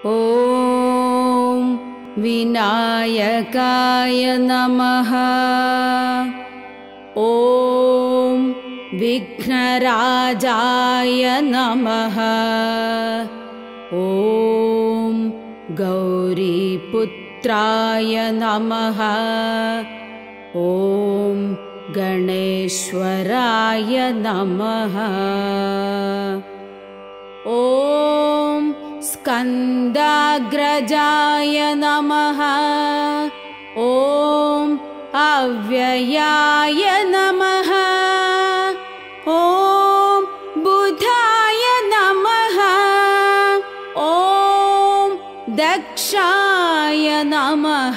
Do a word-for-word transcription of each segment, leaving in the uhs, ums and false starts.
ॐ विनायकाय नमः। ॐ विघ्नराजाय नमः। ॐ गौरीपुत्राय नमः। ॐ गणेश्वराय नमः। ॐ स्कन्दाग्रजाय नमः। ॐ अव्ययाय नमः। ॐ बुधाय नमः। ॐ दक्षाय नमः।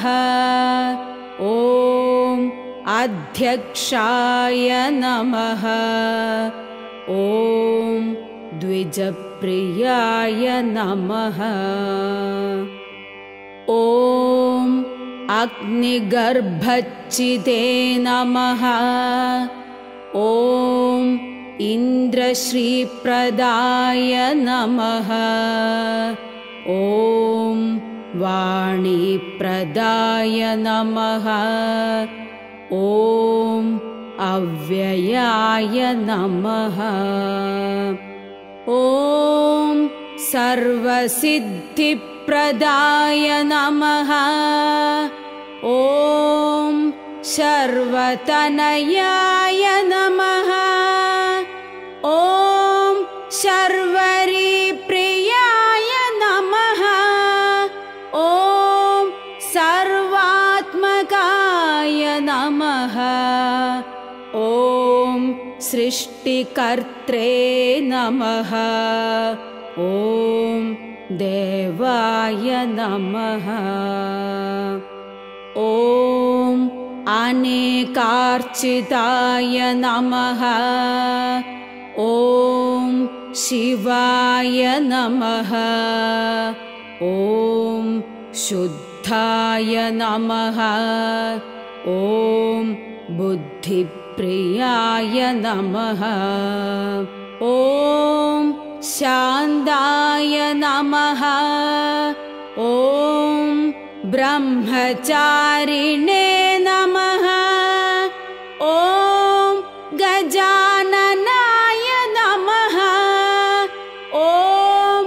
ॐ अध्यक्षाय नमः। ॐ द्विजप्रियाय नमः। ॐ अग्निगर्भच्चिदे नमः। ॐ इन्द्रश्रीप्रदाय नमः। ॐ वाणीप्रदाय नमः। ॐ अव्ययाय नमः। ॐ सर्वसिद्धिप्रदाय नमः। ॐ शर्वतनयाय नमः। ॐ शर्वरीप्रियाय नमः। ॐ सर्वात्मकाय नमः। ॐ सृष्टिकर्त्रे नमः। ॐ देवाय नमः। ॐ अनेकार्चिताय नमः। ॐ शिवाय नमः। ॐ शुद्धाय नमः। ॐ बुद्धिप्रियाय नमः। ॐ शान्ताय नमः। ॐ ब्रह्मचारिणे नमः। ॐ गजाननाय नमः। ॐ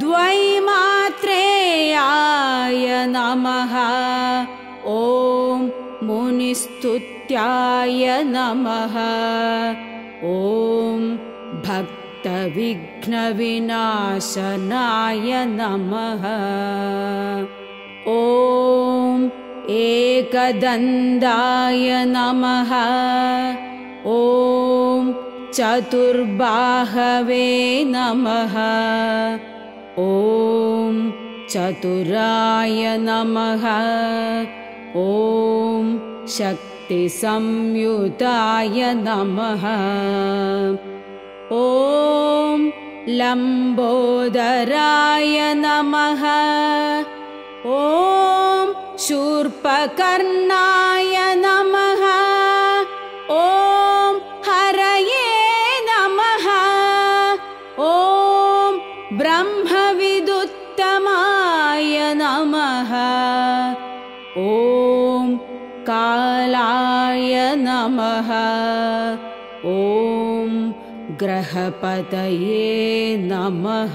द्वैमात्रेयाय नमः। ॐ मुनिस्तुत्याय नमः। ॐ भक्तविघ्नविनाशनाय नमः। ॐ एकदन्ताय नमः। ॐ चतुर्बाहवे नमः। ॐ चतुराय नमः। ॐ शक्तिसंयुताय नमः। ॐ लम्बोदराय नमः। ॐ शूर्पकर्णाय नमः। ॐ हरये नमः। ॐ ब्रह्मविदुत्तमाय नमः। ॐ कालाय नमः। ॐ ग्रहपतये नमः।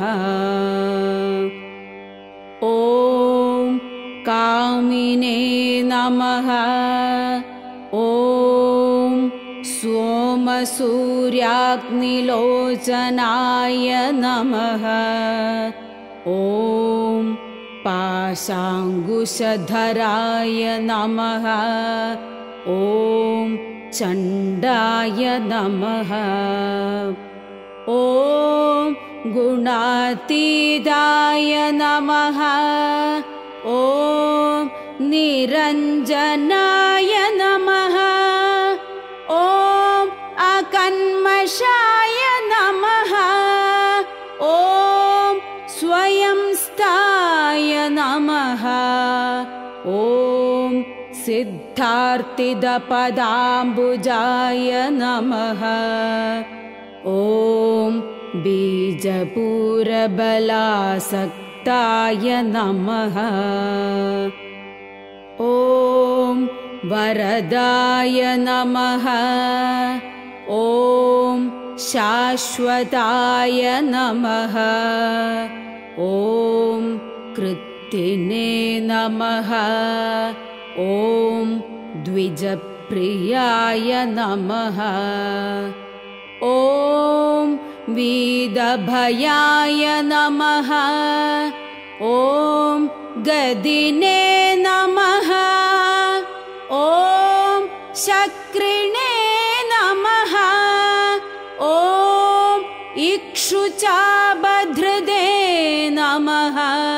ॐ कामिने नमः। ॐ सोमसूर्याग्निलोचनाय नमः। ॐ पाशाङ्कुशधराय नमः। ॐ चण्डाय नमः। ॐ गुणातीताय नमः। ॐ निरञ्जनाय नमः। ॐ अकन्मषाय नमः। ॐ स्वयंस्थाय नमः। ॐ सिद्धार्थिदपदाम्बुजाय नमः। ॐ बीजपूरबलासक्ताय शाश्वताय नमः। ॐ वरदाय नमः। ॐ शाश्वताय नमः। ॐ कृत्तिने नमः। ॐ द्विजप्रियाय नमः। ॐ वीदभयाय नमः। ॐ गदिने नमः। ॐ शक्रिणे नमः। ॐ इक्षुचाबधृदे नमः।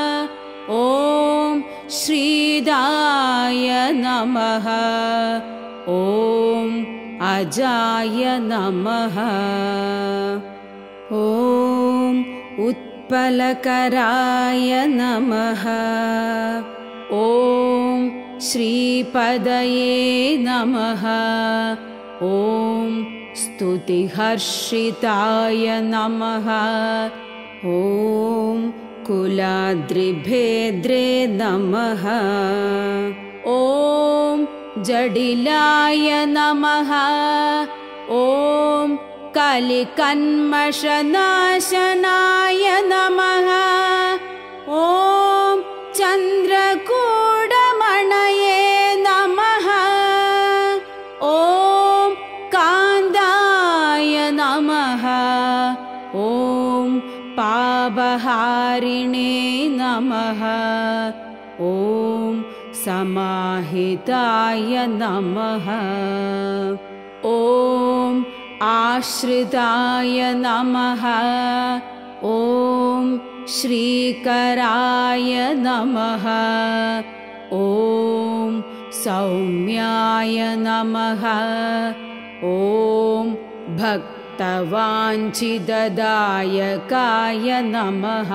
ॐ श्रीदाय नमः। ॐ अजाय नमः। ॐ उत्पलकराय नमः। ॐ श्रीपदये नमः। ॐ स्तुतिहर्षिताय नमः। ॐ कुलाद्रिभेद्रे नमः। ॐ जडिलाय नमः। ॐ कलिकन्मषनाशनाय नमः। ॐ चन्द्रकूटमणये नमः। ॐ कान्दाय नमः। ॐ पापहारिणे नमः। ॐ समाहिताय नमः। ॐ आश्रिताय नमः। ॐ श्रीकराय नमः। ॐ सौम्याय नमः। ॐ भक्तवाञ्छितदायकाय नमः।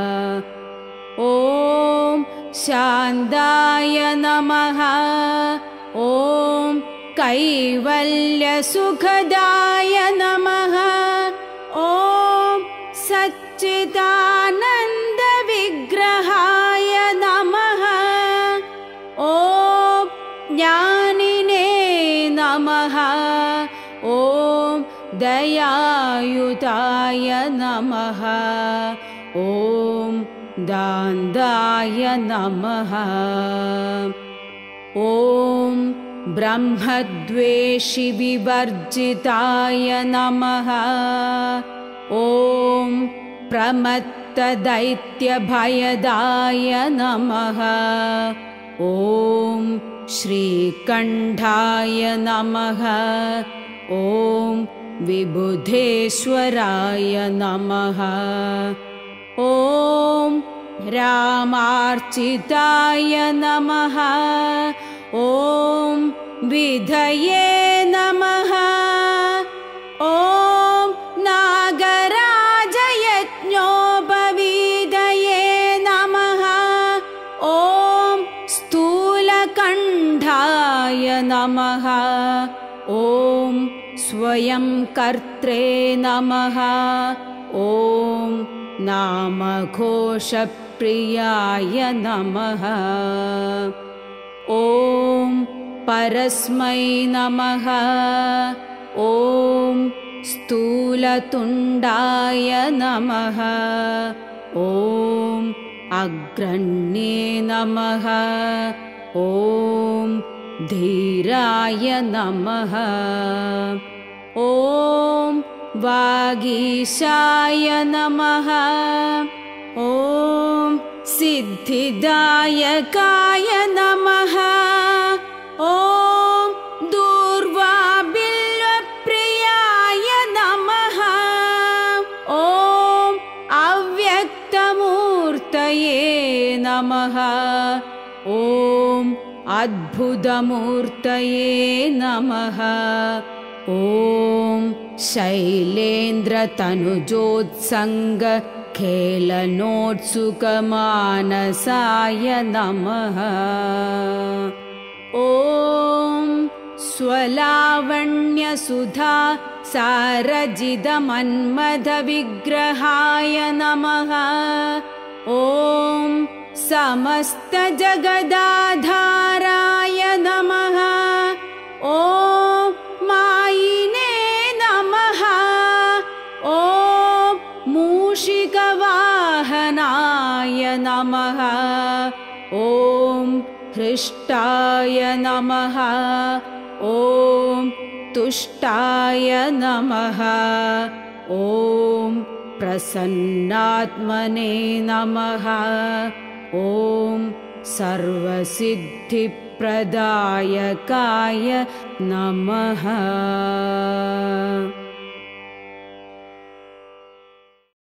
ॐ शान्ताय नमः। ॐ कैवल्यसुखदाय नमः। ॐ सच्चिदानन्दविग्रहाय नमः। ॐ ज्ञानिने नमः। ॐ दयायुताय नमः। ॐ दान्दाय नमः। ॐ ब्रह्मद्वेषि विवर्जिताय नमः। ॐ प्रमत्तदैत्यभयदाय नमः। ॐ श्रीकण्ठाय नमः। ॐ विबुधेश्वराय नमः। ॐ रामार्चिताय नमः। ॐ विधये नमः। ॐ नागराजयज्ञोपवीदये नमः। ॐ स्थूलकण्ठाय नमः। ॐ स्वयंकर्त्रे नमः। ॐ नामघोषप्रियाय नमः। ॐ परस्मै नमः। ॐ स्थूलतुण्डाय नमः। ॐ अग्रण्ये नमः। ॐ धीराय नमः। ॐ वागीशाय नमः। ॐ सिद्धिदायकाय नमः। ॐ दूर्वाबिल्वप्रियाय नमः। ॐ अव्यक्तमूर्तये नमः। ॐ अद्भुतमूर्तये नमः। ॐ शैलेन्द्रतनुजोत्सङ्ग खेलनोत्सुकमानसाय नमः। ॐ स्वलावण्यसुधा सारजिदमन्मथविग्रहाय नमः। ॐ समस्तजगदाधाराय नमः। ॐ मायिने नमः। ॐ मूषिकवाहनाय नमः। ॐ हृष्टाय नमः। ॐ तुष्टाय नमः। ॐ प्रसन्नात्मने नमः। ॐ सर्वसिद्धिप्रदायकाय नमः।